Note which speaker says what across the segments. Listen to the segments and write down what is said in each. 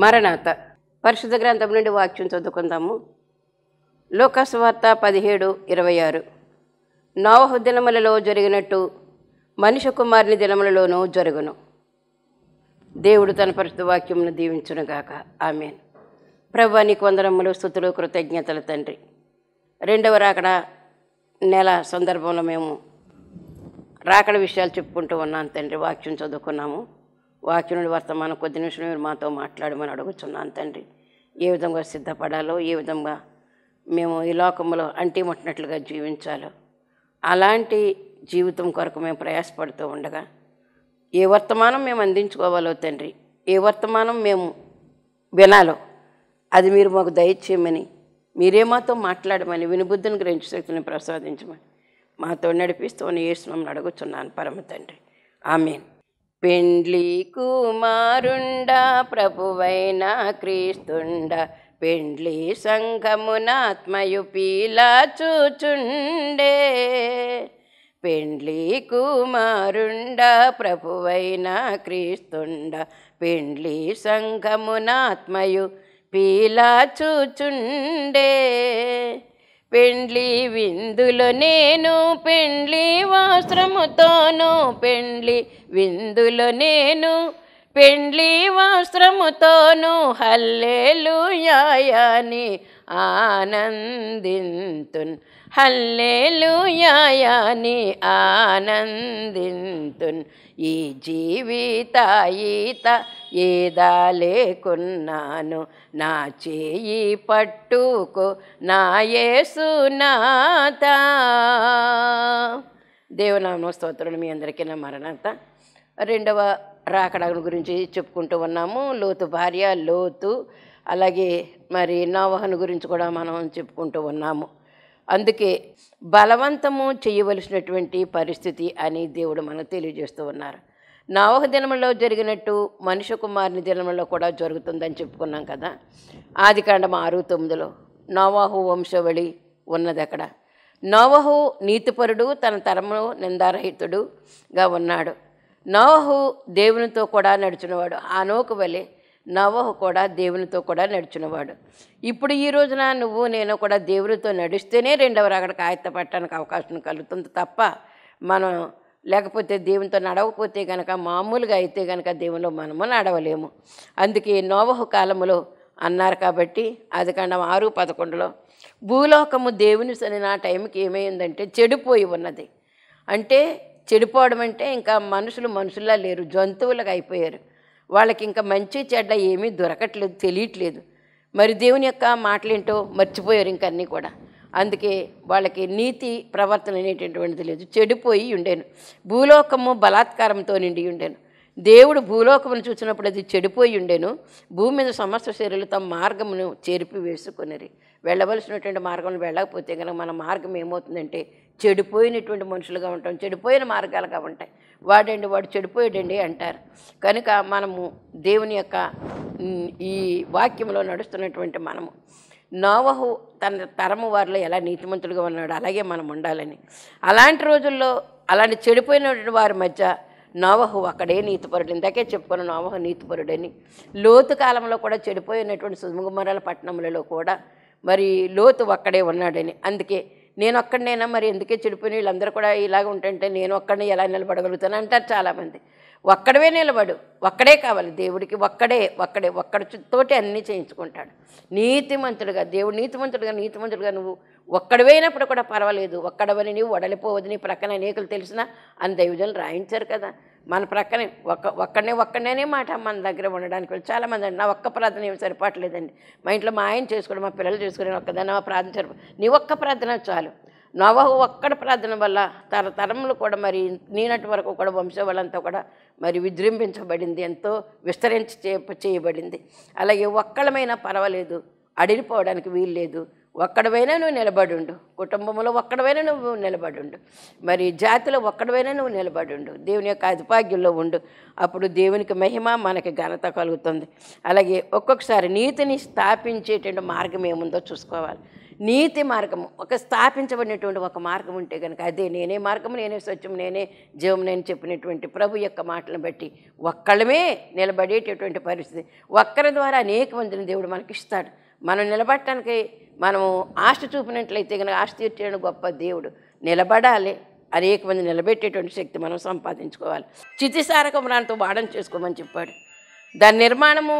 Speaker 1: మరణాత పరిశుద్ధ గ్రంథం నుండి వాక్యం చదువుకుందాము. లూకాసు వార్త 17:26. నోవహు దినములలో జరిగినట్టు మనుష్య కుమారుని దినములలోనూ జరుగును. దేవుడు తన పరిశుద్ధ వాక్యమును దీవించునుగాక. ఆమేన్. ప్రభువా, నీకు వందనములు, స్తుతులు, కృతజ్ఞతలు తండ్రి. రెండవ రాకడ నెల సందర్భంలో మేము రాకడ విషయాలు చెప్పుకుంటూ ఉన్నాం తండ్రి. వాక్యం చదువుకున్నాము. వాక్యం నుండి వర్తమానం కొద్ది నిమిషం మీరు మాతో మాట్లాడమని అడుగుతున్నాను తండ్రి. ఏ విధంగా సిద్ధపడాలో, ఏ విధంగా మేము ఈ లోకంలో అంటిముట్టినట్లుగా జీవించాలో, అలాంటి జీవితం కొరకు మేము ప్రయాసపడుతూ ఉండగా ఏ వర్తమానం మేము అందించుకోవాలో తండ్రి, ఏ వర్తమానం మేము వినాలో అది మీరు మాకు దయచేయమని, మీరే మాతో మాట్లాడమని, వినుబుద్ధిని గ్రహించే శక్తిని ప్రసాదించమని మాతో నడిపిస్తూ యేసునామమున అడుగుతున్నాను పరమ తండ్రి. ఆమేన్. పెండ్లి కుమారుండా ప్రభువైన క్రీస్తుండా, పెండ్లి సంఘమునాత్మయు పీలాచుచుండే. పెండ్లి కుమారుండా ప్రభువైన క్రీస్తుండా, పెండ్లి సంఘమునాత్మయు పీలాచుచుండే. పెండ్లి విందులో నేను పెండ్లి వస్త్రముతోను, పెండ్లి విందులో నేను పెండ్లి వస్త్రముతోను హల్లెలూయాని ఆనందింతున్, హల్లెలూయాని ఆనందింతున్. ఈ జీవితాయిత ఏదా లేకున్నాను, నా చేయి పట్టుకో నా యేసునాథ. దేవునామ స్తోత్రులు. మీ అందరికీ నా మరణాత. రెండవ రాకడ గురించి చెప్పుకుంటూ ఉన్నాము. లోతు భార్య లోతు, అలాగే మరి నోవహును గురించి కూడా మనం చెప్పుకుంటూ ఉన్నాము. అందుకే బలవంతము చేయవలసినటువంటి పరిస్థితి అని దేవుడు మనకు తెలియజేస్తూ ఉన్నారు. నోవహు దినములో జరిగినట్టు మనుష్య కుమారుని దినములో కూడా జరుగుతుందని చెప్పుకున్నాం కదా. ఆదికాండం 6:9 నోవహు వంశవళి ఉన్నది అక్కడ. నోవహు నీతిపరుడు, తన తరమును నిందారహితుడుగా ఉన్నాడు. నోవహు దేవునితో కూడా నడిచినవాడు. హనోకు వలె నోవహు కూడా దేవునితో కూడా నడిచినవాడు. ఇప్పుడు ఈ రోజున నువ్వు నేను కూడా దేవునితో నడిస్తేనే రెండవ రాకడకు ఆయత్తపడటానికి అవకాశం కలుగుతుంది తప్ప మనం లేకపోతే దేవునితో నడవకపోతే కనుక, మామూలుగా అయితే కనుక దేవునిలో మనము నడవలేము. అందుకే నోవహు కాలములో అన్నారు కాబట్టి ఆదికాండం 6:11 భూలోకము దేవుని సరైన టైంకి ఏమైందంటే చెడిపోయి ఉన్నది. అంటే చెడిపోవడం అంటే ఇంకా మనుషుల్లా లేరు, జంతువులుగా అయిపోయారు. వాళ్ళకి ఇంకా మంచి చెడ్డ ఏమీ దొరకట్లేదు, తెలియట్లేదు. మరి దేవుని యొక్క మాటలేంటో మర్చిపోయారు ఇంక అన్నీ కూడా. అందుకే వాళ్ళకి నీతి ప్రవర్తన అనేటటువంటిది లేదు, చెడిపోయి ఉండేను. భూలోకము బలాత్కారంతో నిండి ఉండేను. దేవుడు భూలోకమును చూసినప్పుడు అది చెడిపోయి ఉండేను. భూమి మీద సమస్త శరీరులు తమ మార్గమును చెరిపి వేసుకున్నారు. వెళ్ళవలసినటువంటి మార్గం వెళ్ళకపోతే కనుక మన మార్గం ఏమవుతుందంటే చెడిపోయినటువంటి మనుషులుగా ఉంటాం, చెడిపోయిన మార్గాలుగా ఉంటాయి. వాడు చెడిపోయాడండి అంటారు. కనుక మనము దేవుని యొక్క ఈ వాక్యంలో నడుస్తున్నటువంటి మనము నోవహు తన తరము వారిలో ఎలా నీతిమంతులుగా ఉన్నాడు అలాగే మనం ఉండాలని, అలాంటి రోజుల్లో అలాంటి చెడిపోయినటువంటి వారి మధ్య నోవహు అక్కడే నీతిపరుడు. ఇందాకే చెప్పుకున్న నోవహు నీతిపరుడని. లోతు కాలంలో కూడా చెడిపోయినటువంటి సుధుమగుమరాల పట్టణములలో కూడా మరి లోతు ఒక్కడే ఉన్నాడని. అందుకే నేను ఒక్కడినైనా మరి ఎందుకే చెడిపోయిన వీళ్ళందరూ కూడా ఇలాగ ఉంటుంటే నేను ఒక్కడిని ఎలా నిలబడగలుగుతాను అంటారు చాలామంది. ఒక్కడవే నిలబడు, ఒక్కడే కావాలి దేవుడికి. ఒక్కడితోటి అన్నీ చేయించుకుంటాడు నీతిమంతుడుగా. దేవుడు నీతిమంతుడుగా నువ్వు ఒక్కడివైనప్పుడు కూడా పర్వాలేదు. ఒక్కడవని నీవు వడలిపోవద్దు, నీ ప్రక్కన అనేకులు తెలిసినా అని దైవజనులు రాయించారు కదా. మన ప్రక్కనే ఒక్కడనే మాట మన దగ్గర ఉండడానికి చాలామంది అండి, నా ఒక్క ప్రార్థన ఏమి సరిపోవట్లేదండి, మా ఇంట్లో మా ఆయన చేసుకోవడం, మా పిల్లలు చేసుకోవడం, ఒక్కదాన్ని మా ప్రార్థన సరిపో, నీ ఒక్క ప్రార్థన చాలు. నోవహు ఒక్కడ ప్రార్థన వల్ల తరములు కూడా మరి నేనటి వరకు కూడా వంశం వాళ్ళంతా కూడా మరి విజృంభించబడింది, ఎంతో విస్తరించి చేయబడింది. అలాగే ఒక్కడమైనా పర్వాలేదు, అడిగిపోవడానికి వీలు లేదు. ఒక్కడవైనా నువ్వు నిలబడుండు, కుటుంబంలో ఒక్కడవైనా నువ్వు నిలబడుండు, మరి జాతిలో ఒక్కడవైనా నువ్వు నిలబడుండు, దేవుని యొక్క అధిపాగ్యంలో ఉండు. అప్పుడు దేవునికి మహిమ, మనకి ఘనత కలుగుతుంది. అలాగే ఒక్కొక్కసారి నీతిని స్థాపించేటువంటి మార్గం ఏముందో చూసుకోవాలి. నీతి మార్గము, ఒక స్థాపించబడినటువంటి ఒక మార్గం ఉంటే కనుక అదే నేనే మార్గము, నేనే సత్యం, నేనే జీవం, నేను చెప్పినటువంటి ప్రభు యొక్క మాటలను బట్టి ఒక్కళ్ళమే నిలబడేటటువంటి పరిస్థితి. ఒక్కరి ద్వారా అనేక మందిని దేవుడు మనకి ఇస్తాడు. మనం నిలబడటానికి మనము ఆశ చూపినట్లయితే కనుక ఆశ తీర్చేయడం గొప్ప దేవుడు. నిలబడాలి, అనేక మంది నిలబెట్టేటువంటి శక్తి మనం సంపాదించుకోవాలి. చితిసారక మ్రాణతో వాడని చేసుకోమని చెప్పాడు. దాని నిర్మాణము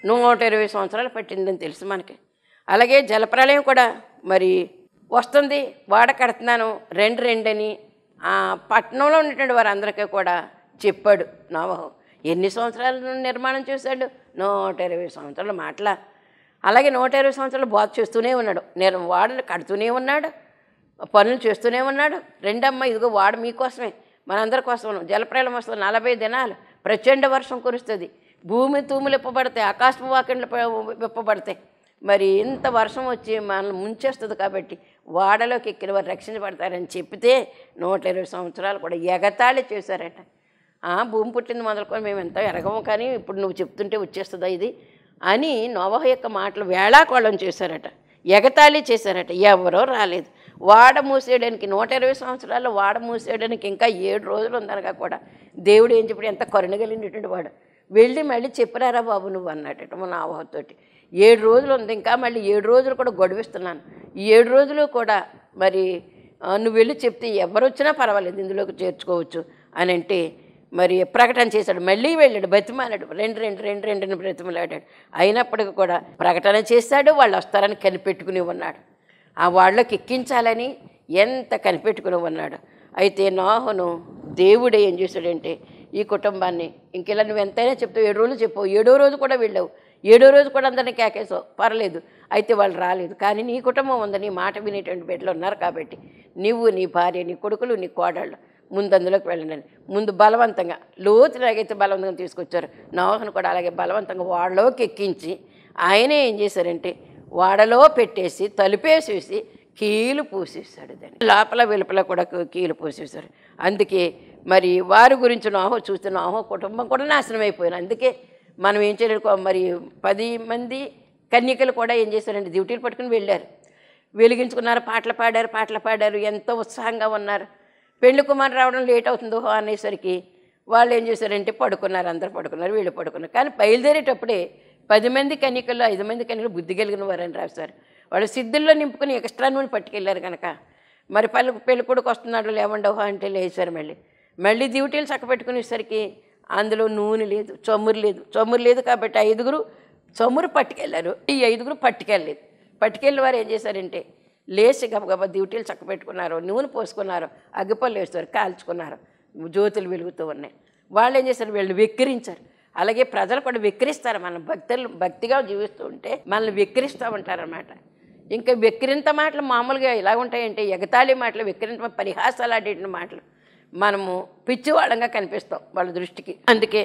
Speaker 1: 120 సంవత్సరాలు పట్టిందని తెలుసు మనకి. అలాగే జలప్రలయం కూడా మరి వస్తుంది, వాడ కడుతున్నాను రెండని ఆ పట్టణంలో ఉన్నటువంటి వారందరికీ కూడా చెప్పాడు నోవహు. ఎన్ని సంవత్సరాలు నిర్మాణం చేశాడు? 120 సంవత్సరాలు మాటల. అలాగే 120 సంవత్సరాలు బోధ చేస్తూనే ఉన్నాడు, వాడలు కడుతూనే ఉన్నాడు, పనులు చేస్తూనే ఉన్నాడు. రెండమ్మ ఇదిగో వాడు మీకోసమే, మనందరి కోసం. జలప్రలయం వస్తుంది, 40 దినాలు ప్రచండ వర్షం కురుస్తుంది, భూమి తూములు విప్పబడతాయి, ఆకాశపు వాకిండ్లు విప్పబడతాయి. మరి ఇంత వర్షం వచ్చి మనల్ని ముంచేస్తుంది కాబట్టి వాడలోకి ఎక్కిన వారు రక్షించబడతారని చెప్పితే 120 సంవత్సరాలు కూడా ఎగతాళి చేశారట. భూమి పుట్టింది మొదలుకొని మేము ఎంత ఎరగము, కానీ ఇప్పుడు నువ్వు చెప్తుంటే వచ్చేస్తుందా ఇది అని నోవహు యొక్క మాటలు వేళాకోళం చేశారట, ఎగతాళి చేశారట. ఎవరో రాలేదు. వాడ మూసేయడానికి 120 సంవత్సరాల్లో వాడ మూసేయడానికి ఇంకా 7 రోజులు ఉందనగా కూడా దేవుడు ఏం చెప్పాడు, ఎంత కరుణగలిగినటువంటి వాడు. వెళ్ళి మళ్ళీ చెప్పరారా బాబు నువ్వు అన్నట్టు మన నోవహుతోటి. 7 రోజులు ఉంది, ఇంకా మళ్ళీ 7 రోజులు కూడా గొడవిస్తున్నాను, ఈ 7 రోజులు కూడా మరి నువ్వు వెళ్ళి చెప్తే ఎవరు వచ్చినా పర్వాలేదు, ఇందులోకి చేర్చుకోవచ్చు అని అంటే మరి ప్రకటన చేశాడు. మళ్ళీ వెళ్ళాడు, బతిమాలాడు, రెండు బ్రతిమలాడాడు. అయినప్పటికీ కూడా ప్రకటన చేశాడు, వాళ్ళు వస్తారని కనిపెట్టుకుని ఉన్నాడు. ఆ వాళ్ళకి ఎక్కించాలని ఎంత కనిపెట్టుకుని ఉన్నాడు. అయితే నోహును దేవుడు ఏం చేశాడంటే ఈ కుటుంబాన్ని ఇంకెలా నువ్వు ఎంతైనా చెప్తావు, 7 రోజులు చెప్పావు, 7వ రోజు కూడా వెళ్ళావు, 7వ రోజు కూడా అందరినీ కేకేసావు, పర్లేదు. అయితే వాళ్ళు రాలేదు, కానీ నీ కుటుంబం ఉంది, నీ మాట వినేటువంటి బిడ్డలు ఉన్నారు కాబట్టి నీవు, నీ భార్య, నీ కొడుకులు, నీ కోడళ్ళు ముందు అందులోకి వెళ్ళండి. ముందు బలవంతంగా లోతులాగైతే బలవంతంగా తీసుకొచ్చారు, నోహును కూడా అలాగే బలవంతంగా వాడలోకి ఎక్కించి ఆయనే ఏం చేశారంటే వాడలో పెట్టేసి తలుపేసేసి కీలు పూసేశాడు. దాన్ని లోపల వెలుపల కూడా కీలు పూసేశారు. అందుకే మరి వారి గురించి నోహు చూస్తే నోహు కుటుంబం కూడా నాశనం అయిపోయింది. అందుకే మనం ఏం చేయలేదు, మరి 10 మంది కన్యకలు కూడా ఏం చేశారంటే డ్యూటీలు పట్టుకుని వెళ్ళారు, వెలిగించుకున్నారు, పాటలు పాడారు, ఎంతో ఉత్సాహంగా ఉన్నారు. పెళ్లి కుమారు రావడం లేట్ అవుతుందో అనేసరికి వాళ్ళు ఏం చేశారంటే పడుకున్నారు, అందరూ పడుకున్నారు, వీళ్ళు పడుకున్నారు. కానీ బయలుదేరేటప్పుడే 10 మంది కన్యకలు 5 మంది కన్యకలు బుద్ధి కలిగిన వారని రాశారు. వాళ్ళు సిద్ధుల్లో నింపుకుని ఎక్స్ట్రా నూనె పట్టుకెళ్ళారు కనుక మరి పెళ్లి కొడుకు వస్తున్నాడు లేవండోహో అంటే లేచారు. మళ్ళీ డ్యూటీలు చక్కపెట్టుకునేసరికి అందులో నూనె లేదు, చమురు లేదు కాబట్టి 5గురు చమురు పట్టుకెళ్ళారు, ఈ 5గురు పట్టుకెళ్ళి వారు ఏం చేశారంటే లేచి గబగబా డ్యూటీలు చక్కపెట్టుకున్నారు, నూనె పోసుకున్నారు, అగ్గిపళ్ళు వేస్తారు, కాల్చుకున్నారు, జ్యోతులు వెలుగుతూ ఉన్నాయి. వాళ్ళు ఏం చేశారు, వీళ్ళు వెక్కిరించారు. అలాగే ప్రజలు కూడా వెక్కిరిస్తారు, మనం భక్తిగా జీవిస్తూ ఉంటే మనల్ని వెక్కిరిస్తూ ఉంటారన్నమాట. ఇంకా వెక్కిరింత మాటలు మామూలుగా ఎలా ఉంటాయంటే ఎగతాళి మాటలు, వెక్కిరింత పరిహాసాలు ఆడేటి మాటలు, మనము పిచ్చివాళ్ళంగా కనిపిస్తాం వాళ్ళ దృష్టికి. అందుకే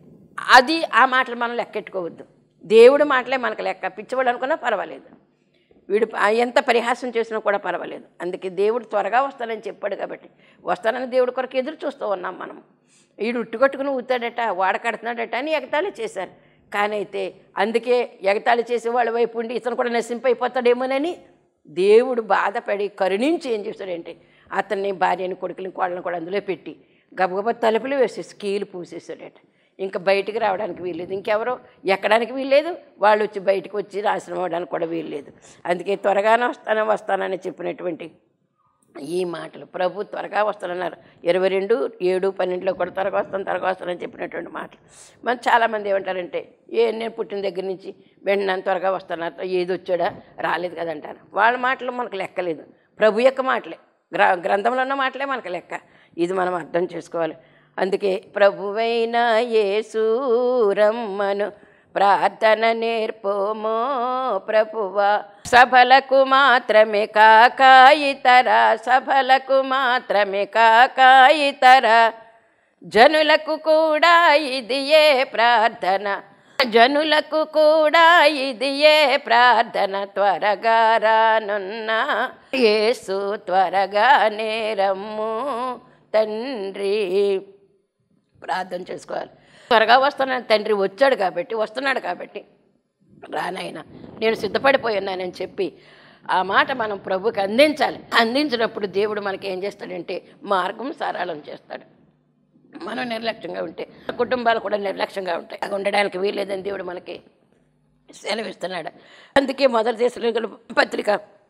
Speaker 1: ఆ మాటలు మనం లెక్కెట్టుకోవద్దు, దేవుడి మాటలే మనకు లెక్క. పిచ్చివాళ్ళు అనుకున్నా పర్వాలేదు, వీడు ఎంత పరిహాసం చేసినా కూడా పర్వాలేదు. అందుకే దేవుడు త్వరగా వస్తానని చెప్పాడు కాబట్టి వస్తానని దేవుడి కొరకు ఎదురు చూస్తూ ఉన్నాం మనం. వీడు ఉట్టుకొట్టుకుని ఊతాడట, వాడ కడుతున్నాడట అని ఎగతాళి చేశారు. కానీ అయితే అందుకే ఎగతాళి చేసే వాళ్ళ వైపు ఉండి ఇతను కూడా నశింపైపోతాడేమోనని దేవుడు బాధపడి కరుణించి ఏం చేశాడంటే అతన్ని, భార్యని, కొడుకుని, కోళ్ళని కూడా అందులో పెట్టి గబగబా తలుపులు వేసేసి కీలు పూసేసాడట. ఇంకా బయటికి రావడానికి వీల్లేదు, ఇంకెవరో ఎక్కడానికి వీల్లేదు, వాళ్ళు వచ్చి బయటకు వచ్చి నాశనం అవ్వడానికి కూడా వీల్లేదు. అందుకే త్వరగానే వస్తానని చెప్పినటువంటి ఈ మాటలు, ప్రభు త్వరగా వస్తానన్నారు. 22:7-12 కూడా త్వరగా వస్తానని చెప్పినటువంటి మాటలు. మరి చాలామంది ఏమంటారంటే నేను పుట్టిన దగ్గర నుంచి వెంటనే త్వరగా వస్తానన్నారు, ఏది వచ్చాడా రాలేదు కదంటారు. వాళ్ళ మాటలు మనకు లెక్కలేదు, ప్రభు యొక్క మాటలే, గ్రంథంలో ఉన్న మాటలే మనకు లెక్క. ఇది మనం అర్థం చేసుకోవాలి. అందుకే ప్రభువైన యేసు రమ్మను ప్రార్థన నేర్పోమో ప్రభువా, సభలకు మాత్రమే కాక ఇతర, సభలకు మాత్రమే కాక ఇతర, జనులకు కూడా ఇది ఏ ప్రార్థన, జనులకు కూడా ఇది ఏ ప్రార్థన, త్వరగా రానున్న యేసు త్వరగానే రమ్ము తండ్రి. ప్రార్థన చేసుకోవాలి. త్వరగా వస్తానని తండ్రి వస్తున్నాడు కాబట్టి రానాయన నేను సిద్ధపడిపోయి ఉన్నానని చెప్పి ఆ మాట మనం ప్రభుకి అందించాలి. అందించినప్పుడు దేవుడు మనకి ఏం చేస్తాడంటే మార్గం సరళం చేస్తాడు. మనం నిర్లక్ష్యంగా ఉంటే కుటుంబాలు కూడా నిర్లక్ష్యంగా ఉంటాయి. అది ఉండడానికి వీల్లేదని దేవుడు మనకి సెలవిస్తున్నాడు. అందుకే మొదటి దశలోనికల పత్రిక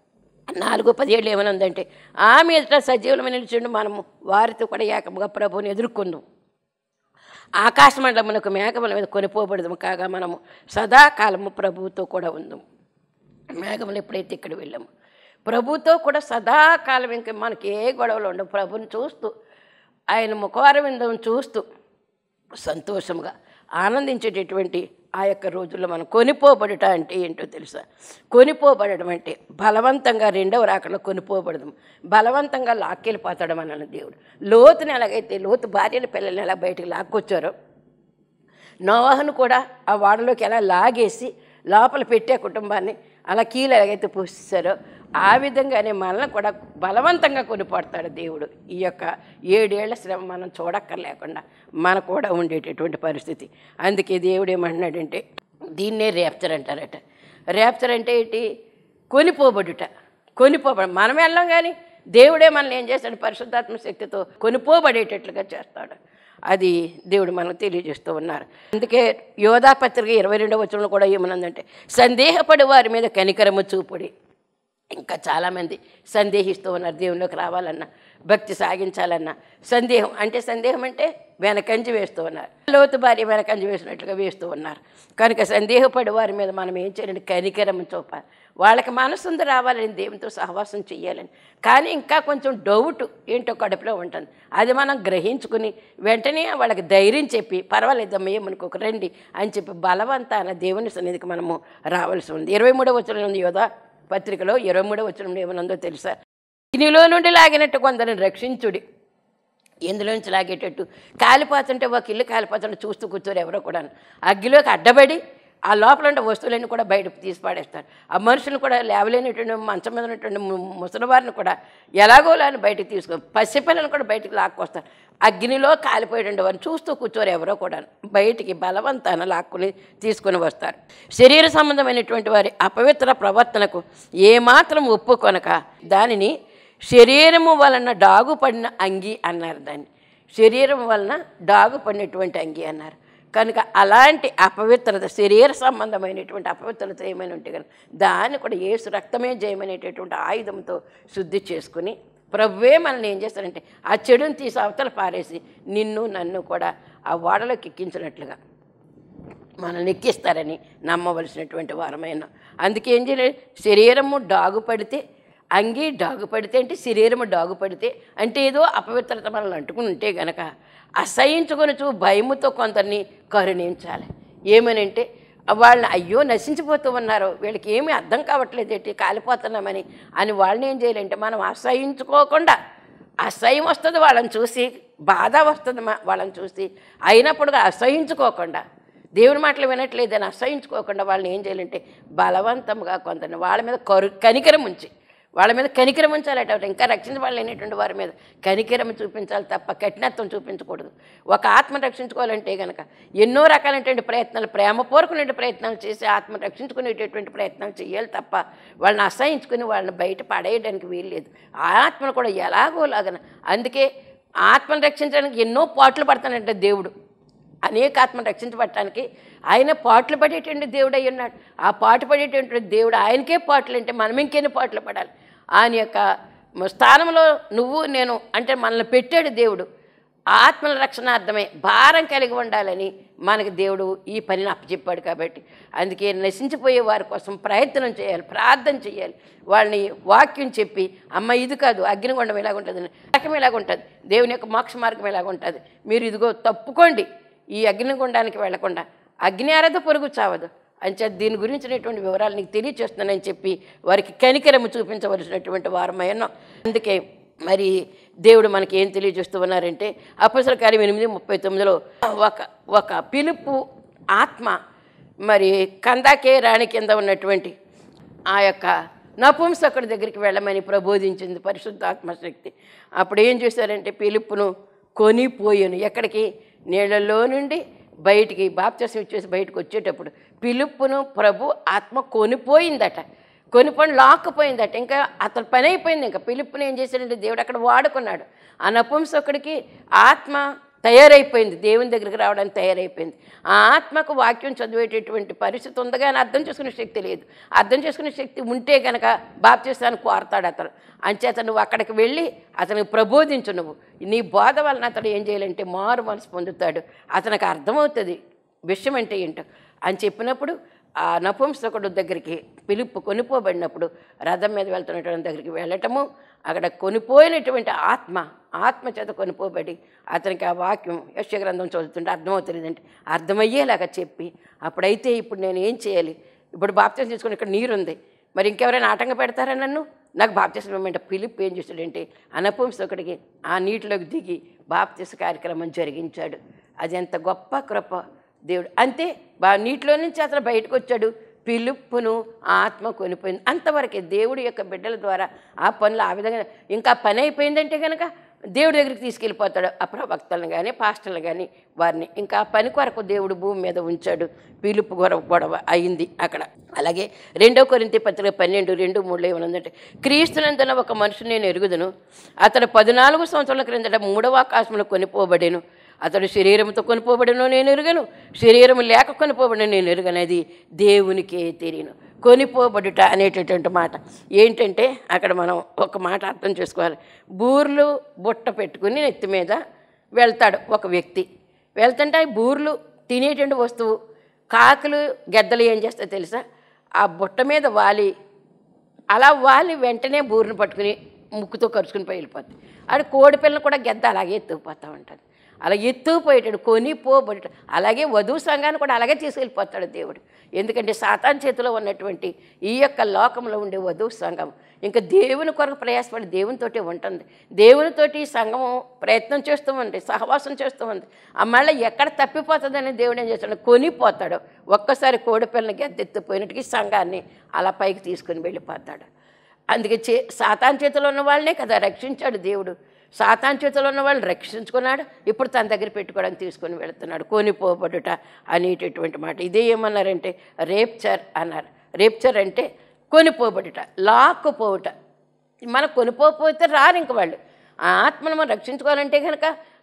Speaker 1: 4:17 ఏమనుందంటే, ఆమె ఎదుట సజీవులమైన నిలిచిండు మనము వారితో కూడా ఏకముగా ప్రభువుని ఎదుర్కొందాం. ఆకాశమండలమునకు మేఘముల మీద కొనిపోబడదాము కాగా మనము సదాకాలము ప్రభువుతో కూడా ఉందాం. మేఘములు ఎప్పుడైతే ఇక్కడ వెళ్ళాము ప్రభువుతో కూడా సదాకాలం ఇంకా మనకి ఏ గొడవలు ఉండవు. ప్రభుని చూస్తూ ఆయన ముఖారవిందం చూస్తూ సంతోషంగా ఆనందించేటటువంటి ఆ యొక్క రోజుల్లో మనం కొనిపోబడుట అంటే ఏంటో తెలుసా? కొనిపోబడడం అంటే బలవంతంగా రెండవ రాకడలో కొనిపోబడదాం, బలవంతంగా లాక్కెళ్ళిపోతాడు మనల్ని దేవుడు. లోతుని ఎలాగైతే లోతు భార్యల పిల్లల్ని ఎలా బయటకు లాక్కొచ్చారో, నోవహును కూడా ఆ వాడలోకి ఎలా లాగేసి లోపల పెట్టే కుటుంబాన్ని అలా కీలు ఎలాగైతే పూసేశారో ఆ విధంగానే మనల్ని కూడా బలవంతంగా కొనిపోతాడు దేవుడు. ఈ యొక్క 7 ఏళ్ల శ్రమ మనం చూడక్కర్లేకుండా మన కూడా ఉండేటటువంటి పరిస్థితి. అందుకే దేవుడు ఏమంటున్నాడంటే దీన్నే రేప్చర్ అంటారట. రేప్చర్ అంటే ఏంటి? కొనిపోబడుట. మనం వెళ్ళాం కానీ దేవుడే మనల్ని ఏం చేస్తాడు? పరిశుద్ధాత్మ శక్తితో కొనిపోబడేటట్లుగా చేస్తాడు. అది దేవుడు మనకు తెలియజేస్తూ ఉన్నారు. అందుకే యోధా పత్రిక 22వ వచనంలో కూడా ఏమనుందంటే, సందేహపడి వారి మీద కనికరము చూపుడి. ఇంకా చాలామంది సందేహిస్తూ ఉన్నారు. దేవునిలోకి రావాలన్నా, భక్తి సాగించాలన్నా సందేహం అంటే వెనకంజి వేస్తూ ఉన్నారు. లోతు భార్య వెనకంజి వేసినట్లుగా వేస్తూ ఉన్నారు. కనుక సందేహపడి వారి మీద మనం ఏం చేయాలంటే కనికరం చూపాలి. వాళ్ళకి మనసుంది రావాలని, దేవునితో సహవాసం చేయాలని. కానీ ఇంకా కొంచెం డౌట్ ఏంటో కడుపులో ఉంటుంది. అది మనం గ్రహించుకుని వెంటనే వాళ్ళకి ధైర్యం చెప్పి పర్వాలేదమ్మా ఏమనుకోక రండి అని చెప్పి బలవంతాన దేవుని సన్నిధికి మనము రావాల్సి ఉంది. 23వ వచనం ఉంది యోధా పత్రికలో 23వ వచనంలో ఏమనుందో తెలుసా? అగ్నిలో నుండి లాగినట్టు కొందరిని రక్షించుడి. ఎందులోంచి లాగేటట్టు? కాలిపోతుంటే ఒక ఇల్లు కాలిపోతుంటే చూస్తూ కూర్చోరు ఎవరో కూడా. అగ్గిలోకి అడ్డబడి ఆ లోపల ఉండే వస్తువులన్నీ కూడా బయటకు తీసి పాడేస్తారు. ఆ మనుషులు కూడా లేవలేనటువంటి మంచం మీద ఉన్నటువంటి ముసలివారిని కూడా ఎలాగోలాని బయటకు తీసుకో, పసిపిల్లలను కూడా బయటకు లాక్కొస్తారు. అగ్నిలో కాలిపోయేటువంటి వారిని చూస్తూ కూర్చోరు ఎవరో కూడా. బయటికి బలవంతాన లాక్కుని తీసుకుని వస్తారు. శరీర సంబంధమైనటువంటి వారి అపవిత్ర ప్రవర్తనకు ఏమాత్రం ఒప్పుకొనక దానిని శరీరము వలన డాగుపడిన అంగి అన్నారు. దాన్ని శరీరం వలన డాగుపడినటువంటి అంగి అన్నారు. కనుక అలాంటి అపవిత్రత, శరీర సంబంధమైనటువంటి అపవిత్రత ఏమైనా ఉంటే కనుక దాన్ని కూడా యేసు రక్తమే జయమనేటటువంటి ఆయుధంతో శుద్ధి చేసుకుని ప్రభువే మనల్ని ఏం చేస్తారంటే ఆ చెడుని తీసి అవతల పారేసి నిన్ను నన్ను కూడా ఆ ఓడలోకి ఎక్కించినట్లుగా మనల్ని ఎక్కిస్తారని నమ్మవలసినటువంటి వారమైన. అందుకే ఏం చేయలేదు, శరీరము డాగుపడితే అంగి డాగుపడితే అంటే శరీరము డాగుపడితే అంటే ఏదో అపవిత్రత మనల్ని అంటుకుని ఉంటే గనక అసహించుకొని భయముతో కొందరిని కరుణించాలి. ఏమనంటే వాళ్ళని అయ్యో నశించిపోతూ ఉన్నారు, వీళ్ళకి ఏమీ అర్థం కావట్లేదు ఏంటి కాలిపోతున్నామని అని వాళ్ళని ఏం చేయాలంటే మనం అసహించుకోకుండా, అసహ్యం వస్తుంది వాళ్ళని చూసి, బాధ వస్తుంది వాళ్ళని చూసి, అయినప్పుడు అసహించుకోకుండా దేవుని మాటలు వినట్లేదని అసహించుకోకుండా వాళ్ళని ఏం చేయాలంటే బలవంతంగా కొందరిని వాళ్ళ మీద కనికరం ఉంచి వాళ్ళ మీద కనికరం ఉంచాలట. ఇంకా రక్షించబడలేనటువంటి వారి మీద కనికరం చూపించాలి తప్ప కఠినత్వం చూపించకూడదు. ఒక ఆత్మ రక్షించుకోవాలంటే కనుక ఎన్నో రకాలైనటువంటి ప్రయత్నాలు, ప్రేమపూర్వకమైన ప్రయత్నాలు చేసి ఆత్మ రక్షించుకునేటటువంటి ప్రయత్నాలు చేయాలి తప్ప వాళ్ళని అసహించుకుని వాళ్ళని బయట పడేయడానికి వీల్లేదు. ఆ ఆత్మను కూడా ఎలాగోలాగన. అందుకే ఆత్మను రక్షించడానికి ఎన్నో పాటలు పడతానంటే దేవుడు. అనేక ఆత్మను రక్షించబడటానికి ఆయన పాటలు పడేటువంటి దేవుడు అయి ఉన్నాడు. ఆ పాట పడేటువంటి దేవుడు ఆయనకే పాటలు అంటే మనం ఇంకెన్ని పాటలు పడాలి? ఆయన యొక్క స్థానంలో నువ్వు నేను అంటే మనల్ని పెట్టాడు దేవుడు. ఆత్మల రక్షణార్థమే భారం కలిగి ఉండాలని మనకి దేవుడు ఈ పనిని అప్పచెప్పాడు. కాబట్టి అందుకే నశించిపోయే వారి కోసం ప్రయత్నం చేయాలి, ప్రార్థన చేయాలి. వాళ్ళని వాక్యం చెప్పి అమ్మ ఇది కాదు, అగ్నిగుండం ఇలాగుంటుంది, నరకం ఇలాగుంటుంది, దేవుని యొక్క మోక్ష మార్గం ఇలాగుంటుంది, మీరు ఇదిగో తప్పుకోండి, ఈ అగ్నిగుండానికి వెళ్లకుండా అగ్ని ఆరదు పొరుగు చావదు అంచే దీని గురించినటువంటి వివరాలు నీకు తెలియచేస్తున్నానని చెప్పి వారికి కనికరము చూపించవలసినటువంటి వారమైనా. అందుకే మరి దేవుడు మనకి ఏం తెలియజేస్తూ ఉన్నారంటే అపోస్తలుల కార్యం 8:39లో ఒక పిలుపు ఆత్మ మరి కందాకే రాణి కింద ఉన్నటువంటి ఆ యొక్క నపుంసకుడి దగ్గరికి వెళ్ళమని ప్రబోధించింది పరిశుద్ధాత్మశక్తి. అప్పుడు ఏం చేశారంటే పిలుపును కొనిపోయాను. ఎక్కడికి? నీళ్ళల్లో నుండి బయటికి బాప్తిసం ఇచ్చేసి బయటకు వచ్చేటప్పుడు పిలుపును ప్రభు ఆత్మ కొనిపోయిందట. కొనిపోయి లాక్కుపోయిందట. ఇంకా అతను పని అయిపోయింది. ఇంకా పిలుపుని ఏం చేశాడంటే దేవుడు అక్కడ వాడుకున్నాడు. ఆ నపుంసకుడికి ఆత్మ తయారైపోయింది, దేవుని దగ్గరికి రావడానికి తయారైపోయింది. ఆ ఆత్మకు వాక్యం చదివేటటువంటి పరిస్థితి ఉంది, కానీ అర్థం చేసుకునే శక్తి లేదు. అర్థం చేసుకునే శక్తి ఉంటే కనుక బాప్తిస్తానికి కోరతాడు అతను. అంచేత నువ్వు అక్కడికి వెళ్ళి అతనికి ప్రబోధించు. నువ్వు నీ బోధ వలన అతడు ఏం చేయాలంటే మారు మనసు పొందుతాడు, అతనికి అర్థమవుతుంది విషయం అంటే ఏంటో అని చెప్పినప్పుడు ఆ నపుంసకుడు దగ్గరికి పిలుపు కొనిపోబడినప్పుడు రథం మీద వెళ్తున్నటువంటి దగ్గరికి వెళ్ళటము, అక్కడ కొనిపోయినటువంటి ఆత్మ చేత కొనిపోబడి అతనికి ఆ వాక్యం యెషయా గ్రంథం చదువుతుంటే అర్థమవుతుందంటే అర్థమయ్యేలాగా చెప్పి, అప్పుడైతే ఇప్పుడు నేను ఏం చేయాలి, ఇప్పుడు బాప్తిసం తీసుకుని ఇక్కడ నీరుంది, మరి ఇంకెవరైనా ఆటంకం పెడతారా నన్ను, నాకు బాప్తిసం ఇవ్వమంటే పిలుపు ఏం చేశాడంటే ఆ నపుంసకుడికి ఆ నీటిలోకి దిగి బాప్తిస కార్యక్రమం జరిగించాడు. అది ఎంత గొప్ప కృప దేవుడు. అంతే నీటిలో నుంచి అతను బయటకు వచ్చాడు, పిలుపును ఆత్మ కొనిపోయింది. అంతవరకే దేవుడి యొక్క బిడ్డల ద్వారా ఆ పనులు ఆ విధంగా. ఇంకా పని అయిపోయిందంటే కనుక దేవుడి దగ్గరికి తీసుకెళ్ళిపోతాడు ఆ ప్రవక్తలను కానీ పాస్టర్లు కానీ వారిని. ఇంకా పని కొరకు దేవుడు భూమి మీద ఉంచాడు. పిలుపు గొడవ అయింది అక్కడ. అలాగే 2 కొరింథీ పత్రిక 12:2-3 ఏమనుందంటే, క్రీస్తునందున ఒక మనుషుని నేను ఎరుగుదును, అతడు 14 సంవత్సరాల క్రిందట 3వ ఆకాశంలో కొనిపోబడెను, అతడు శరీరంతో కొనిపోబడినో నేను ఎరుగను, శరీరం లేక కొనిపోబడిన నేను ఎరుగనేది దేవునికే తెలియను. కొనిపోబడుట అనేటటువంటి మాట ఏంటంటే అక్కడ మనం ఒక మాట అర్థం చేసుకోవాలి. బూర్లు బుట్ట పెట్టుకుని నెత్తి మీద వెళ్తాడు ఒక వ్యక్తి. వెళ్తుంటే ఆ బూర్లు తినేటువంటి వస్తువు, కాకులు గెద్దలు ఏం చేస్తాయో తెలుసా, ఆ బుట్ట మీద వాలి అలా వాలి వెంటనే బూరును పట్టుకుని ముక్కుతో కరుచుకుని పోయి వెళ్ళిపోతుంది. అది కోడి పిల్లని కూడా గెద్ద అలాగే ఎత్తుకుపోతూ ఉంటుంది. అలా ఎత్తుకుపోయేటాడు, కొనిపోబడట. అలాగే వధువు సంఘాన్ని కూడా అలాగే తీసుకెళ్ళిపోతాడు దేవుడు. ఎందుకంటే సాతాను చేతిలో ఉన్నటువంటి ఈ యొక్క లోకంలో ఉండే వధువు సంఘం ఇంకా దేవుని కొరకు ప్రయాసపడి దేవునితోటే ఉంటుంది. దేవునితోటి ఈ సంఘము ప్రయత్నం చేస్తూ ఉంది, సహవాసం చేస్తూ ఉంది. మళ్ళీ ఎక్కడ తప్పిపోతుందని దేవుడు ఏం చేస్తాడు, కొనిపోతాడు. ఒక్కసారి కోడిపిల్లని గద్దెత్తిపోయినట్టుకి సంఘాన్ని అలా పైకి తీసుకుని వెళ్ళిపోతాడు. అందుకే సాతాను చేతిలో ఉన్న వాళ్ళనే కదా రక్షించాడు దేవుడు. సాతాను చేతిలో ఉన్న వాళ్ళని రక్షించుకున్నాడు, ఇప్పుడు తన దగ్గర పెట్టుకోవడానికి తీసుకొని వెళుతున్నాడు. కొనిపోబడుట అనేటటువంటి మాట. ఇదే ఏమన్నారంటే రేప్చర్ అన్నారు. రేప్చర్ అంటే కొనిపోబడుట, లాక్కుపోవుట. మనకు కొనిపోతే రారు ఇంక వాళ్ళు. ఆ ఆత్మను మనం రక్షించుకోవాలంటే కనుక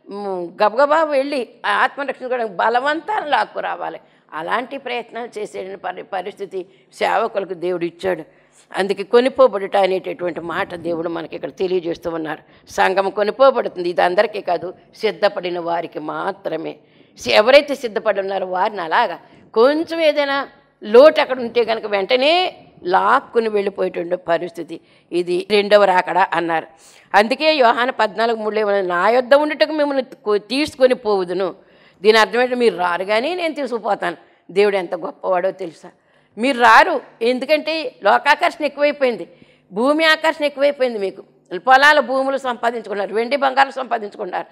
Speaker 1: గబగబా వెళ్ళి ఆ ఆత్మను రక్షించుకోవడానికి బలవంతాన్ని లాక్కు రావాలి. అలాంటి ప్రయత్నాలు చేసే పరిస్థితి సేవకులకు దేవుడు ఇచ్చాడు. అందుకే కొనిపోబడుట అనేటటువంటి మాట దేవుడు మనకి ఇక్కడ తెలియజేస్తూ ఉన్నారు. సంఘం కొనిపోబడుతుంది. ఇది అందరికీ కాదు, సిద్ధపడిన వారికి మాత్రమే. ఎవరైతే సిద్ధపడి ఉన్నారో వారిని అలాగా కొంచెం ఏదైనా లోటు అక్కడ ఉంటే కనుక వెంటనే లాక్కుని వెళ్ళిపోయేటువంటి పరిస్థితి. ఇది 2వ రాకడ అన్నారు. అందుకే యోహాను 14:3 నా యొద్ద ఉండేటకు మిమ్మల్ని తీసుకొని పోవుదును. దీని అర్థమేంటే మీరు రారు కానీ నేను తీసుకుపోతాను. దేవుడు ఎంత గొప్పవాడో తెలుసా. మీరు రారు, ఎందుకంటే లోకాకర్షణ ఎక్కువైపోయింది, భూమి ఆకర్షణ ఎక్కువైపోయింది. మీకు పొలాల భూములు సంపాదించుకున్నారు, వెండి బంగారం సంపాదించుకున్నారు,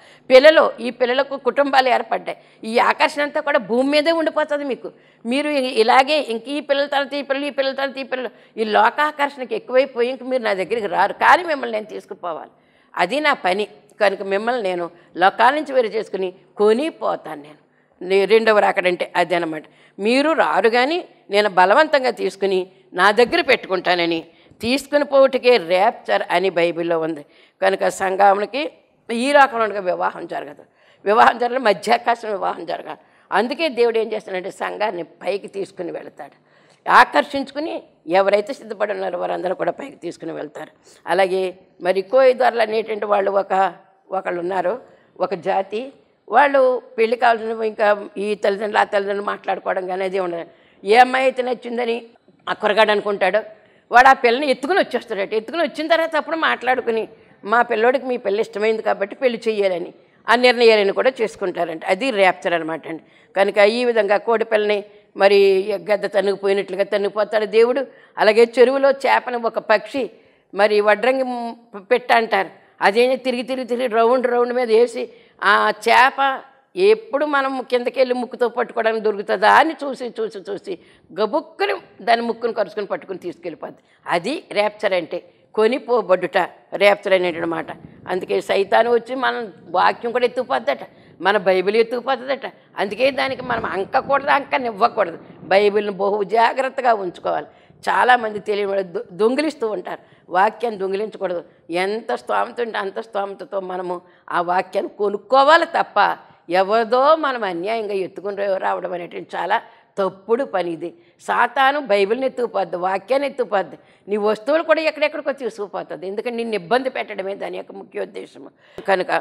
Speaker 1: ఈ పిల్లలకు కుటుంబాలు ఏర్పడ్డాయి. ఈ ఆకర్షణ అంతా కూడా భూమి మీదే ఉండిపోతుంది మీకు. మీరు ఇలాగే ఇంక ఈ పిల్లల తర్వాత ఈ పిల్లలు, ఈ పిల్లల తర్వాత ఈ పిల్లలు, ఈ లోకాకర్షణకి ఎక్కువైపోయి ఇంక మీరు నా దగ్గరికి రారు. కానీ మిమ్మల్ని నేను తీసుకుపోవాలి, అది నా పని. కనుక మిమ్మల్ని నేను లోకాల నుంచి వేరు చేసుకుని కొనిపోతాను. నేను 2వ రాకడంటే అది అన్నమాట. మీరు రారు కానీ నేను బలవంతంగా తీసుకుని నా దగ్గర పెట్టుకుంటానని. తీసుకుని పోవటికే ర్యాప్చర్ అని బైబిల్లో ఉంది. కనుక సంఘానికి ఈ రకంగా వివాహం జరగదు. వివాహం జరగదు, మధ్యాకాశం వివాహం జరగాలి. అందుకే దేవుడు ఏం చేస్తాడంటే సంఘాన్ని పైకి తీసుకుని వెళతాడు. ఆకర్షించుకుని ఎవరైతే సిద్ధపడి ఉన్నారో వారందరూ కూడా పైకి తీసుకుని వెళ్తారు. అలాగే మరి కోయిదారులు అనేటువంటి వాళ్ళు ఒకళ్ళు ఉన్నారు, ఒక జాతి. వాళ్ళు పెళ్లి కావాల్సిన ఇంకా ఈ తల్లిదండ్రులు ఆ తల్లిదండ్రులు మాట్లాడుకోవడం కానీ అదే ఉండదు. ఏ అమ్మాయి అయితే నచ్చిందని ఆ కురగాడు అనుకుంటాడో వాడు ఆ పిల్లని ఎత్తుకుని వచ్చేస్తాడట. ఎత్తుకుని వచ్చిన తర్వాత అప్పుడు మాట్లాడుకుని మా పిల్లోడికి మీ పెళ్ళి ఇష్టమైంది కాబట్టి పెళ్లి చేయాలని ఆ నిర్ణయాలను కూడా చేసుకుంటారంట. అది ర్యాప్చర్ అనమాట అండి. కనుక ఈ విధంగా కోడి పిల్లని మరి గద్ద తన్నుకుపోయినట్లుగా తన్నుకుపోతాడు దేవుడు. అలాగే చెరువులో చేపని ఒక పక్షి మరి వడ్రంగి పెట్ట అంటారు, అదే తిరిగి రౌండ్ మీద వేసి ఆ చేప ఎప్పుడు మనం కిందకెళ్ళి ముక్కుతో పట్టుకోవడానికి దొరుకుతుందా అని చూసి గబుక్కుని దాని ముక్కును కరుచుకొని పట్టుకుని తీసుకెళ్ళిపోద్ది. అది ర్యాప్చర్ అంటే కొనిపోబడుట, ర్యాప్చర్ అనేటువంటి మాట. అందుకే సైతాను వచ్చి మనం వాక్యం కూడా ఎత్తుకుపోద్దట, మన బైబిల్ ఎత్తుకుపోతుందట. అందుకే దానికి మనం అంకకూడదు, అంకనివ్వకూడదు. బైబిల్ని బహు జాగ్రత్తగా ఉంచుకోవాలి. చాలామంది తెలియని వాళ్ళు దొంగిలిస్తూ ఉంటారు. వాక్యాన్ని దొంగిలించకూడదు. ఎంత స్తోమత ఉంటే అంత స్తోమతతో మనము ఆ వాక్యాన్ని కొనుక్కోవాలి తప్ప ఎవరిదో మనం అన్యాయంగా ఎత్తుకుని రావడం అనేటువంటి చాలా తప్పుడు పని ఇది. సాతాను బైబిల్ని ఎత్తుకుపోద్ది, వాక్యాన్ని ఎత్తుకుపోద్ది, నీ వస్తువులు కూడా ఎక్కడెక్కడికో తీసుకుపోతుంది. ఎందుకంటే నిన్ను ఇబ్బంది పెట్టడమే దాని యొక్క ముఖ్య ఉద్దేశము. కనుక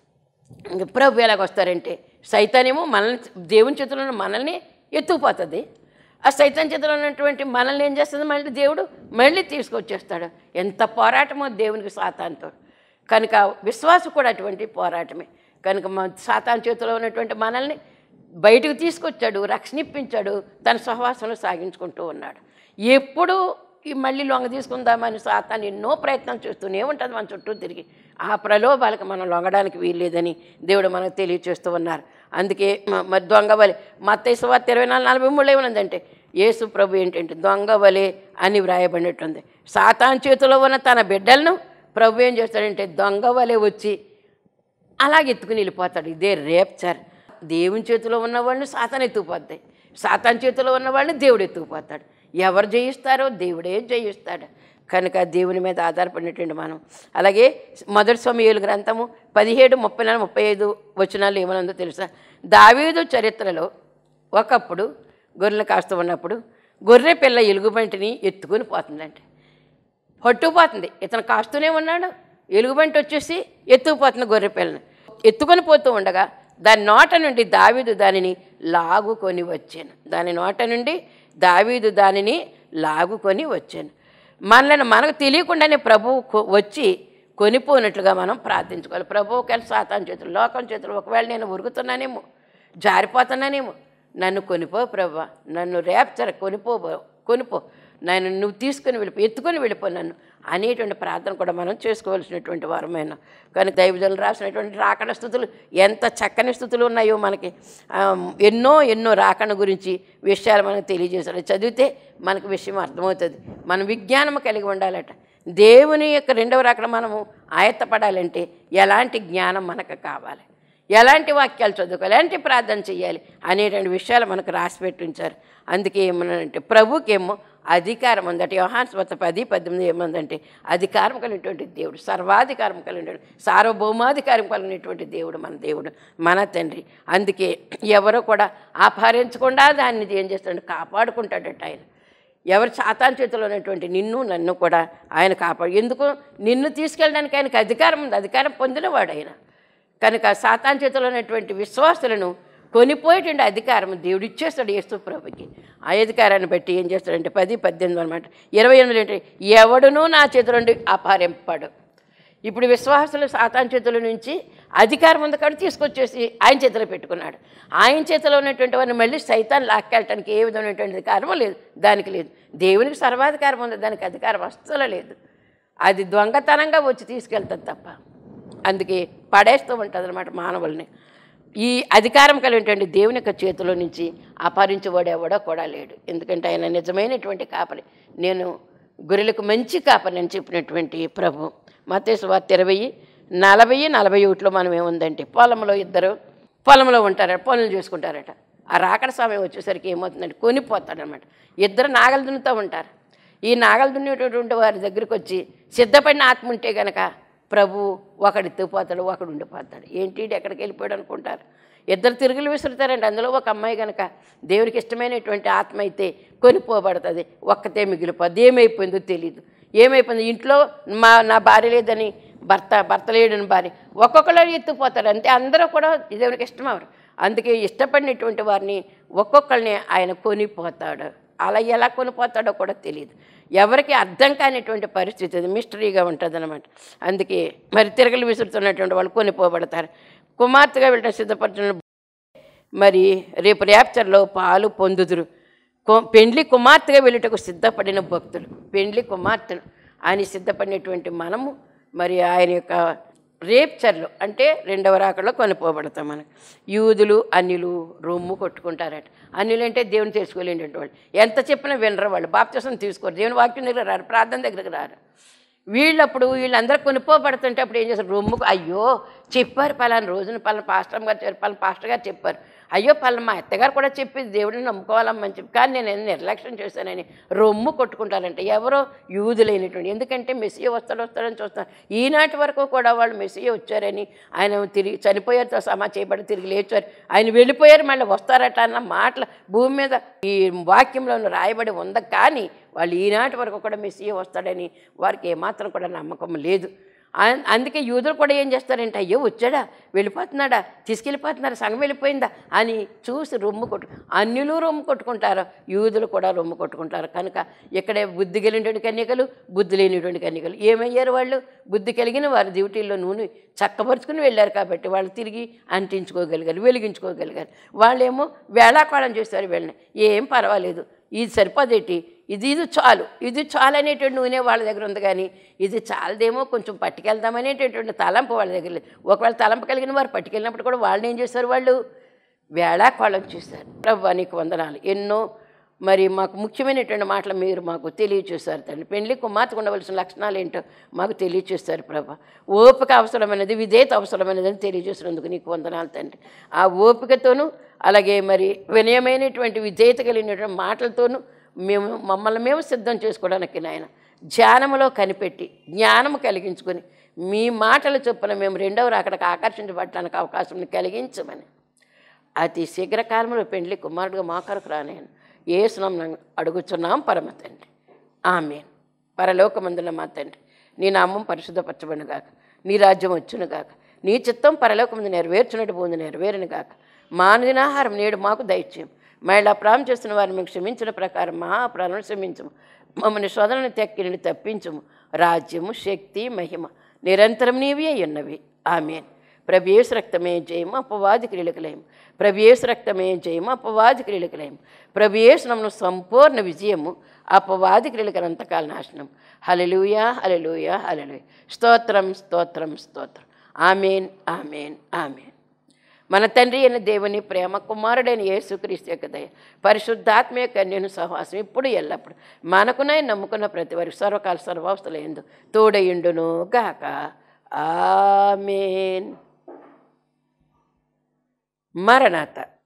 Speaker 1: ప్రభు ఎలాగొస్తారంటే సైతానేమో మనల్ని దేవుని చేతిలో మనల్ని ఎత్తుకుపోతుంది. ఆ సైతాన్ చేతిలో ఉన్నటువంటి మనల్ని ఏం చేస్తుంది, మళ్ళీ దేవుడు మళ్ళీ తీసుకొచ్చేస్తాడు. ఎంత పోరాటమో దేవునికి సాతాన్తో. కనుక విశ్వాసం కూడా అటువంటి పోరాటమే. కనుక సాతాన్ చేతిలో ఉన్నటువంటి మనల్ని బయటకు తీసుకొచ్చాడు, రక్షణ ఇప్పించాడు, తన సహవాసంలో సాగించుకుంటూ ఉన్నాడు. ఎప్పుడు మళ్ళీ లొంగ తీసుకుందామని సాతాను ఎన్నో ప్రయత్నం చేస్తూనే ఉంటుంది మన చుట్టూ తిరిగి. ఆ ప్రలోభాలకు మనం లొంగడానికి వీల్లేదని దేవుడు మనకు తెలియచేస్తూ ఉన్నారు. అందుకే మరి దొంగవలే మత్తయి సువార్త 24:43 ఏమన్నదంటే యేసు ప్రభు ఏంటంటే దొంగవలే అని వ్రాయబడినట్టుంది. సాతాను చేతిలో ఉన్న తన బిడ్డలను ప్రభు ఏం చేస్తాడంటే దొంగవలే వచ్చి అలాగే ఎత్తుకుని వెళ్ళిపోతాడు. ఇదే రేప్చర్. దేవుని చేతిలో ఉన్నవాళ్ళని సాతాను ఎత్తుకుపోతాయి, సాతాను చేతిలో ఉన్నవాళ్ళని దేవుడు ఎత్తుకుపోతాడు. ఎవరు జయిస్తారో దేవుడే జయిస్తాడు. కనుక దేవుని మీద ఆధారపడినటువంటి మనం. అలాగే మొదటి సమూయేలు గ్రంథము 17:34-35 వచనాలు ఏమనుందో తెలుసా? దావీదు చరిత్రలో ఒకప్పుడు గొర్రెలు కాస్తూ ఉన్నప్పుడు గొర్రె పిల్ల ఎలుగుబంటిని ఎత్తుకుని పోతుందంటే, పట్టుకుపోతుంది. ఇతను కాస్తూనే ఉన్నాడు, ఎలుగుబంటి వచ్చేసి ఎత్తుకుపోతుంది గొర్రె పిల్లని. ఎత్తుకొని పోతూ ఉండగా దాని నోట నుండి దావీదు దానిని లాగుకొని వచ్చాను. దాని నోట నుండి దావీదు దానిని లాగుకొని వచ్చాను. మనకు తెలియకుండానే ప్రభువు వచ్చి కొనిపోయినట్లుగా మనం ప్రార్థించుకోవాలి. ప్రభువు ఒకవేళ సాతాను చేతులు, లోకం చేతులు, ఒకవేళ నేను ఉరుకుతున్నానేమో, జారిపోతున్నానేమో, నన్ను కొనిపో ప్రభువా, నన్ను రేప్చర కొనిపో, నువ్వు తీసుకుని వెళ్ళిపో, ఎత్తుకొని వెళ్ళిపో నన్ను అనేటువంటి ప్రార్థన కూడా మనం చేసుకోవాల్సినటువంటి వారమైన. కానీ దైవజనులు రాసినటువంటి రాకడ స్థుతులు ఎంత చక్కని స్థుతులు ఉన్నాయో మనకి. ఎన్నో రాకడ గురించి విషయాలు మనకు తెలియజేశారు. చదివితే మనకు విషయం అర్థమవుతుంది. మనం విజ్ఞానం కలిగి ఉండాలట. దేవుని యొక్క రెండవ రాకడ మనము ఆయత్తపడాలంటే ఎలాంటి జ్ఞానం మనకు కావాలి, ఎలాంటి వాక్యాలు చదువుకోవాలి, ఎలాంటి ప్రార్థన చేయాలి అనేటువంటి విషయాలు మనకు రాసిపెట్టి ఉంచారు. అందుకే ఏమన్నానంటే ప్రభుకేమో అధికారం ఉందట. యోహాను సువార్త 10:18 ఏమందంటే అధికారం కలిగినటువంటి దేవుడు, సర్వాధికారం కలిగినటువంటి, సార్వభౌమాధికారం కలిగినటువంటి దేవుడు మన దేవుడు, మన తండ్రి. అందుకే ఎవరో కూడా అపహరించకుండా దాన్ని ఏం చేస్తాడు, కాపాడుకుంటాడట ఆయన. ఎవరు సాతాను చేతిలో ఉన్నటువంటి నన్ను కూడా ఆయన కాపాడు. ఎందుకు? నిన్ను తీసుకెళ్ళడానికి ఆయనకు అధికారం ఉంది, అధికారం పొందినవాడు ఆయన. కనుక సాతాను చేతిలో ఉన్నటువంటి విశ్వాసులను కొనిపోయేటువంటి అధికారం దేవుడు ఇచ్చేస్తాడు యేసు ప్రభుకి. ఆ అధికారాన్ని బట్టి ఏం చేస్తాడంటే 10:18 అనమాట. 28 అంటే ఎవడునూ నా చేతుల నుండి అపహరింపడు. ఇప్పుడు విశ్వాసులు సాతాను చేతుల నుంచి అధికారం ఉంది కాబట్టి తీసుకొచ్చేసి ఆయన చేతిలో పెట్టుకున్నాడు. ఆయన చేతిలో ఉన్నటువంటి వారిని మళ్ళీ సైతాన్ని లాక్కెళ్ళటానికి ఏ విధమైనటువంటి అధికారమో లేదు, దానికి లేదు. దేవునికి సర్వాధికారం ఉంది, దానికి అధికారం అస్సలు లేదు. అది దొంగతనంగా వచ్చి తీసుకెళ్తుంది తప్ప. అందుకే పడేస్తూ ఉంటుంది అన్నమాట మానవుల్ని. ఈ అధికారం కలిగినటువంటి దేవుని యొక్క చేతిలో నుంచి అపహరించేవాడు ఎవడో కూడా లేడు. ఎందుకంటే ఆయన నిజమైనటువంటి కాపరి. నేను గొర్రెలకు మంచి కాపరి అని చెప్పినటువంటి ప్రభు. మత్తయి సువార్త 20:40-41 మనం ఏముందంటే పొలంలో ఉంటారట, పనులు చేసుకుంటారట. ఆ రాకడ సమయం వచ్చేసరికి ఏమవుతుందంటే కొనిపోతాడనమాట. ఇద్దరు నాగలు దున్నుతూ ఉంటారు. ఈ నాగలు దున్నేటటువంటి వారి దగ్గరికి వచ్చి సిద్ధపడిన ఆత్మ ఉంటే కనుక ప్రభు ఒకడు ఎత్తుకుపోతాడు, ఒకడు ఉండిపోతాడు. ఏంటి ఎక్కడికి వెళ్ళిపోయాడు అనుకుంటారు. ఇద్దరు తిరుగులు విసురుతారండి. అందులో ఒక అమ్మాయి కనుక దేవునికి ఇష్టమైనటువంటి ఆత్మ అయితే కొనిపోబడుతుంది, ఒక్కతే మిగిలిపోద్ది. ఏమైపోయిందో తెలియదు. ఏమైపోయింది, ఇంట్లో నా భార్య లేదని భర్త లేడని భార్య, ఒక్కొక్కరు ఎత్తుకుపోతాడు. అంతే, అందరూ కూడా దేవునికి ఇష్టమవరు. అందుకే ఇష్టపడినటువంటి వారిని ఒక్కొక్కరిని ఆయన కొనిపోతాడు. అలా ఎలా కొనిపోతాడో కూడా తెలియదు. ఎవరికి అర్థం కానిటువంటి పరిస్థితి, అది మిస్టరీగా ఉంటుంది అన్నమాట. అందుకే మరి తిరగలు విసురుతున్నటువంటి వాళ్ళు కొనిపోబడతారు. కుమార్తెగా వెళ్ళిన సిద్ధపడుతున్న మరి రేపు ర్యాప్చర్లో పాలు పొందుదురు. పెండ్లి కుమార్తెగా వెళ్ళటకు సిద్ధపడిన భక్తులు, పెండ్లి కుమార్తెను ఆయన సిద్ధపడినటువంటి మనము మరి ఆయన యొక్క రేప్చర్లో అంటే రెండవ రాకడలో కొనిపోబడతాం. మనం యూదులు అన్యులు రొమ్ము కొట్టుకుంటారట. అన్యులు అంటే దేవుని తెలుసుకోలేనటువంటి వాళ్ళు, ఎంత చెప్పినా వినరు. వాళ్ళు బాప్తిసం తీసుకోరు, దేవుని వాక్యం దగ్గర రారు, ప్రార్థన దగ్గరకు రారు. వీళ్ళందరూ కొనిపోబడుతుంటే అప్పుడు ఏం చేస్తారు, రొమ్ముకు అయ్యో చెప్పారు పలానా రోజున పలానా పాస్టర్ గారు చెప్పారు అయ్యో పలానా మా అత్తగారు కూడా చెప్పింది దేవుడిని నమ్ముకోవాలమ్మని చెప్పి, కానీ నేను నిర్లక్ష్యం చేశానని రొమ్ము కొట్టుకుంటారంటే ఎవరో యూదులైనటువంటి. ఎందుకంటే మెస్సియా వస్తాడని చూస్తాను. ఈనాటి వరకు కూడా వాళ్ళు మెస్సియా వచ్చారని, ఆయన తిరిగి చనిపోయారు, సమాధి చేయబడి తిరిగి లేచారు, ఆయన వెళ్ళిపోయారు, మళ్ళీ వస్తారట అన్న మాటలు భూమి మీద ఈ వాక్యంలో రాయబడి ఉంది. కానీ వాళ్ళు ఈనాటి వరకు కూడా మెస్సియా వస్తాడని వారికి ఏమాత్రం కూడా నమ్మకం లేదు. అందుకే యూదులు కూడా ఏం చేస్తారంటే, అయ్యో వచ్చాడా, వెళ్ళిపోతున్నాడా, తీసుకెళ్ళిపోతున్నారా, సంఘం వెళ్ళిపోయిందా అని చూసి రొమ్ము అన్యులు రొమ్ము కొట్టుకుంటారు, యూదులు కూడా రొమ్ము కొట్టుకుంటారు. కనుక ఇక్కడే బుద్ధి కలిగినటువంటి కన్యకలు, బుద్ధి లేనిటువంటి కన్యకలు ఏమయ్యారు? వాళ్ళు బుద్ధి కలిగిన వారు డ్యూటీల్లో నూనె చక్కపరుచుకుని వెళ్ళారు కాబట్టి వాళ్ళు తిరిగి అంటించుకోగలిగారు, వెలిగించుకోగలిగారు. వాళ్ళేమో వేళాకోళం చేస్తారు. వెళ్ళిన ఏం పర్వాలేదు, ఇది సరిపోదేటి, ఇది చాలు అనేటువంటి నూనె వాళ్ళ దగ్గర ఉంది. కానీ ఇది చాలదేమో, కొంచెం పట్టుకెళ్దామనేటటువంటి తలంపు వాళ్ళ దగ్గర లేదు. ఒకవేళ తలంపు కలిగిన వారు పట్టుకెళ్ళినప్పుడు కూడా వాళ్ళని ఏం చేశారు? వాళ్ళు వేళాకోళం చేశారు. ప్రభువా నీకు వందనాలు. ఎన్నో మరి మాకు ముఖ్యమైనటువంటి మాటలు మీరు మాకు తెలియచేస్తారు తండ్రి. పెళ్లి కుమార్తెకు ఉండవలసిన లక్షణాలు ఏంటో మాకు తెలియచేస్తారు ప్రభా. ఓపిక అవసరమైనది, విధేయత అవసరమైనది అని తెలియజేసినందుకు నీకు వందనాలు తండ్రి. ఆ ఓపికతోనూ అలాగే మరి వినయమైనటువంటి విధేయత కలిగినటువంటి మాటలతోనూ మమ్మల్ని మేము సిద్ధం చేసుకోవడానికి నాయన ధ్యానములో కనిపెట్టి జ్ఞానము కలిగించుకొని మీ మాటల చొప్పున మేము రెండవ రాకడకు ఆకర్షించబడటానికి అవకాశం కలిగించమని అతి శీఘ్రకాలంలో పెండ్లి కుమారుడుగా మా కొరకు రానేను యేసునామమున అడుగుచున్నాం పరమ తండ్రి. ఆమేన్. పరలోకమందున మా తండ్రి, నీ నామం పరిశుద్ధపరచబడునుగాక, నీ రాజ్యం వచ్చునుగాక, నీ చిత్తం పరలోకమందు నెరవేర్చున్నట్టు భూమి నెరవేరునుగాక. మా అనుదినాహారం నేడు మాకు దయచేయం. మళ్ళీ అప్రాయం చేస్తున్న వారిని మీకు క్షమించిన ప్రకారం మా అపరాధములను క్షమించము. మమ్మల్ని శోధనను తెక్కి తప్పించము. రాజ్యము, శక్తి, మహిమ నిరంతరం నీవే అయ్యున్నవి. ఆమేన్. ప్రభు యేసు రక్తమే జయము, అపవాది క్రియలకు లయము. ప్రభు యేసు రక్తమే జయము, అపవాది క్రియలకు లయము. ప్రభు యేసు నామమున సంపూర్ణ విజయము, అపవాది క్రియలకు అంతకాల నాశనం. హల్లెలూయా, హల్లెలూయా, హల్లెలూయా. స్తోత్రం, స్తోత్రం, స్తోత్రం. ఆమేన్, ఆమేన్, ఆమేన్. మన తండ్రి అయిన దేవుని ప్రేమ, కుమారుడైన యేసుక్రీస్తు యొక్క దయ, పరిశుద్ధాత్మ యొక్క అన్యోన్య సహవాసం ఇప్పుడు ఎల్లప్పుడు మనకునే నమ్ముకున్న ప్రతి వారికి సర్వకాల సర్వావస్థలందు తోడయుండును గాక. ఆమేన్. మరణాత.